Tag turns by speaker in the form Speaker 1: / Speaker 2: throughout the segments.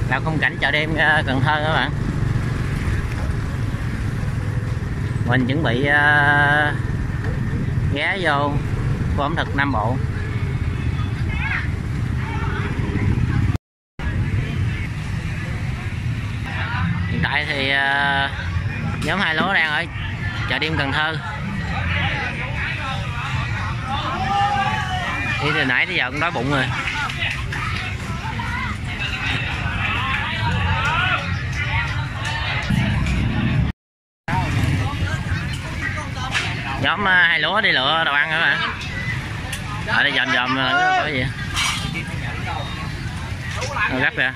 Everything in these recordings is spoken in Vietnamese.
Speaker 1: là khung cảnh chợ đêm Cần Thơ các bạn. Mình chuẩn bị ghé vô khu ẩm thực Nam Bộ. Hiện tại thì nhóm Hai Lúa đang ở chợ đêm Cần Thơ. Đi từ nãy tới giờ cũng đói bụng rồi. Nhóm Hai Lúa đi lựa đồ ăn các bạn. Ở đây dòm dòm có gì gấp kìa.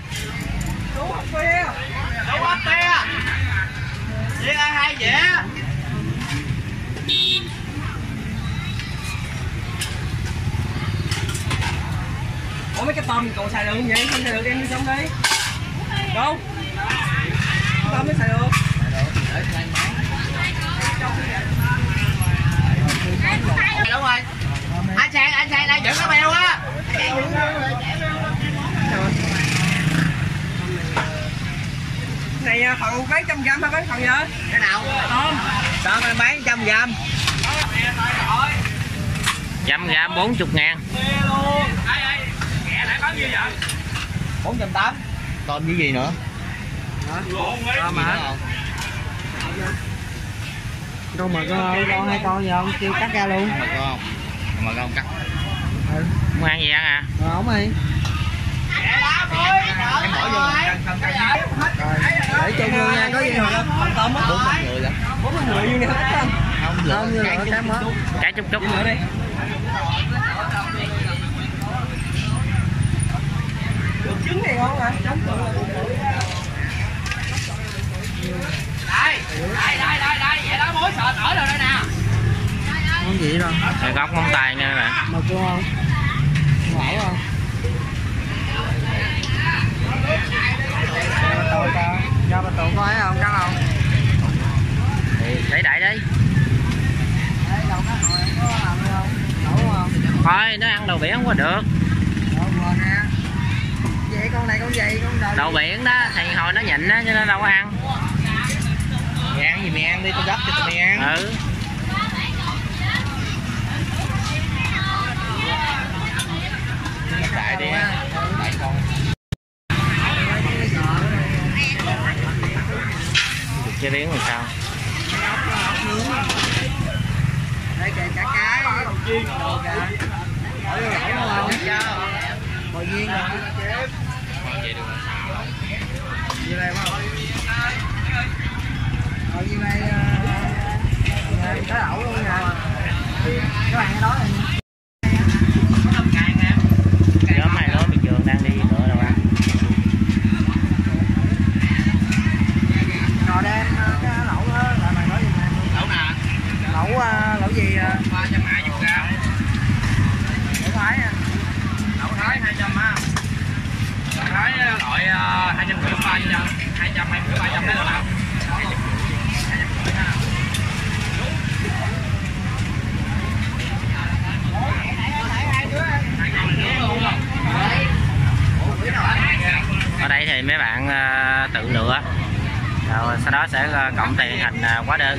Speaker 2: Ủa mấy cái tôm còn xài được không vậy? Không xài được đem đi xong đi. Đâu? Tôm mới xài được. Đúng rồi. Anh Sang đang dẫn cái bèo á. Này phần bán 100g hay bán phần gì? Cái nào? Tôm. Tôm anh bán 100g.
Speaker 1: 100g 40.000.
Speaker 2: 480.
Speaker 3: Tôm với gì nữa?
Speaker 2: Tôm hả? Con mà con hai con gì không? Kêu cắt ra luôn.
Speaker 3: Mà con cắt.
Speaker 1: Muốn ăn gì ăn à?
Speaker 2: Không đi.
Speaker 3: Em bỏ vô
Speaker 2: Để cho người nha, có gì không? Tôm á.
Speaker 3: 40 người lắm.
Speaker 2: 40 người như này không?
Speaker 3: Không,
Speaker 2: Tôm như là cái mất.
Speaker 1: Cái chút chút.
Speaker 2: Nữa đi. Được trứng này ngon hả? Đây, vậy đó muối sệt ở rồi đây nè. Ngon gì đâu.
Speaker 1: Rồi góc móng tay nha các bạn.
Speaker 2: Màu cua không? Lẩu không? Cho bà tụ có ấy không? Cắt không?
Speaker 1: Thì để đại đi.
Speaker 2: Đấy, đầu cá hồi em có làm gì không? Lẩu không?
Speaker 1: Thôi nó ăn đồ biển không có được.
Speaker 2: Đậu bò nè. Vậy con này con gì? Con
Speaker 1: Đồ biển đó thì hồi nó nhịn á cho nên đâu có ăn.
Speaker 3: Mày ăn gì mày ăn đi, tao gấp cho tụi mày ăn.
Speaker 1: Ừ.
Speaker 3: Đại đi á. Đại con.
Speaker 1: Chế biến làm sao?
Speaker 2: đây kìa chả cá với bầu chiên đồ kìa. Hỏi vô lẩu đúng không? Bò viên rồi. Như đây không? Rồi như đây cá lẩu luôn nè. Các bạn nói là
Speaker 1: Nhóm Hai Lúa Miệt Vườn đang đi lựa đồ ăn.
Speaker 2: rồi đem cái lẩu đó là mày nói gì nè?
Speaker 3: Lẩu nè.
Speaker 2: Lẩu gì?
Speaker 3: 320g.
Speaker 2: Lẩu Thái à?
Speaker 3: Lẩu Thái 200 á. Lẩu Thái loại 250 300. 220 300 đấy là.
Speaker 1: Ở đây thì mấy bạn tự lựa rồi sau đó sẽ cộng tiền thành hóa đơn.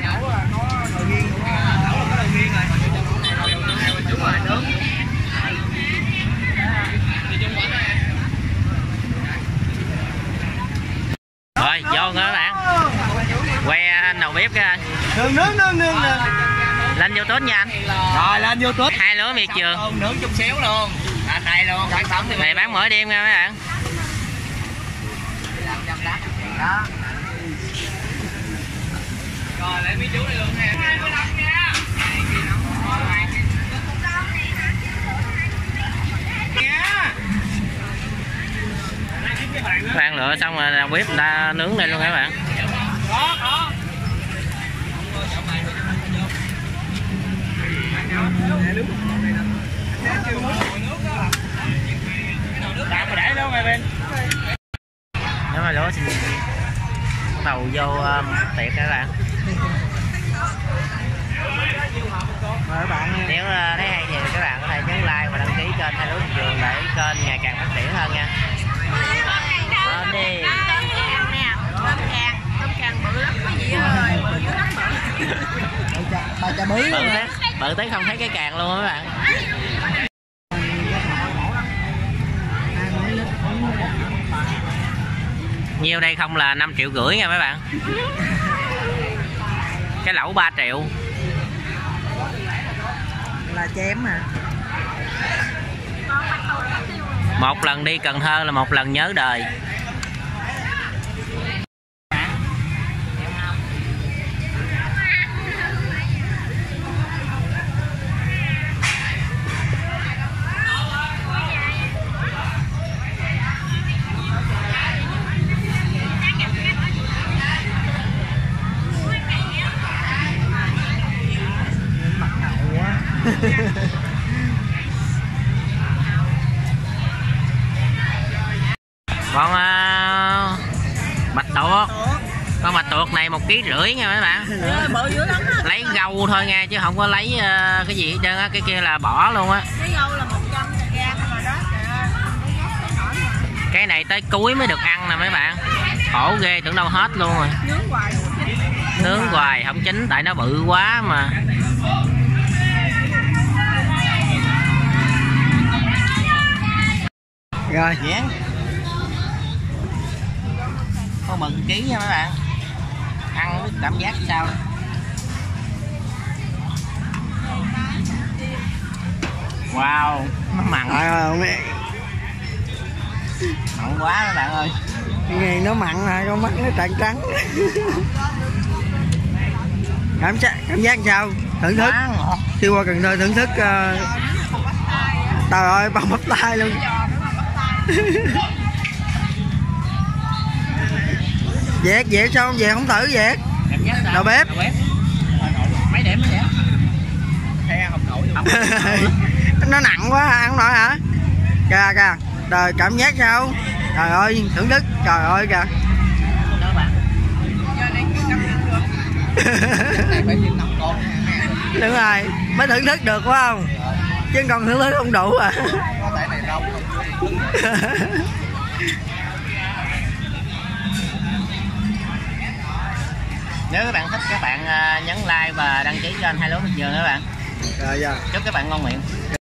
Speaker 1: Rồi vô nữa các bạn, que anh đầu bếp kìa.
Speaker 2: Nướng
Speaker 1: Lên YouTube nha anh.
Speaker 2: rồi lên YouTube
Speaker 1: Hai Lúa Miệt Vườn.
Speaker 3: Nướng chút xíu luôn. Anh này luôn, sản phẩm thì
Speaker 1: Mày bán mỗi đêm nha mấy bạn.
Speaker 2: đó.
Speaker 3: Rồi lấy mấy chú này luôn nè. 25 nha.
Speaker 1: Các bạn lựa xong rồi đầu bếp người ta nướng lên luôn các bạn.
Speaker 3: Đó. Làm để luôn rồi bên.
Speaker 1: Nếu mà lúa xin bắt đầu vô tiệc các bạn.
Speaker 2: Mời các bạn nha.
Speaker 1: Nếu thấy hay thì các bạn có thể nhấn like và đăng ký kênh Hai Lúa Miệt Vườn để kênh ngày càng phát triển hơn nha. Lên đi.
Speaker 2: Tôm càng bự lắm quý vị ơi, bự dữ lắm bự.
Speaker 3: Bà chà bí
Speaker 1: Bự thế, bự tới không thấy cái càng luôn á mấy bạn. Nhiêu đây không là 5,5 triệu nha mấy bạn. Cái lẩu 3 triệu.
Speaker 2: Là chém mà.
Speaker 1: Một lần đi Cần Thơ là một lần nhớ đời. Con bạch tuộc, con bạch tuộc này 1,5 kg nha mấy bạn.
Speaker 2: Bự dữ lắm á.
Speaker 1: Lấy gâu thôi nha chứ không có lấy cái gì hết trơn á, cái kia là bỏ luôn á.
Speaker 2: Cái gâu là 100g mà đó.
Speaker 1: Cái này tới cuối mới được ăn nè mấy bạn. Khổ ghê, tưởng đâu hết luôn rồi.
Speaker 2: Nướng hoài.
Speaker 1: Nướng hoài không chín tại nó bự quá mà.
Speaker 3: Rồi
Speaker 1: Dán. Có 10 kg nha mấy bạn. Ăn biết cảm giác sao. Wow, nó mặn. Mặn quá mấy bạn ơi.
Speaker 3: cái này nó mặn mà con mắt nó trắng trắng. cảm giác sao? Thưởng thức. Khi qua Cần Thơ thưởng thức. Trời ơi, bằng bắp tay luôn. Dẹt sao không? Dẹt không thử Dẹt. Đầu bếp.
Speaker 1: Mấy điểm mới vậy?
Speaker 3: Nó nặng quá ăn không nổi hả? Kìa. Trời, cảm giác sao? Trời ơi, thưởng thức. Trời ơi kìa. Đúng rồi, mới thưởng thức được phải không? Chứ còn thưởng thức không đủ à.
Speaker 1: Nếu các bạn thích các bạn nhấn like và đăng ký kênh Hai Lúa Miệt Vườn các bạn.
Speaker 3: Rồi giờ.
Speaker 1: Chúc các bạn ngon miệng.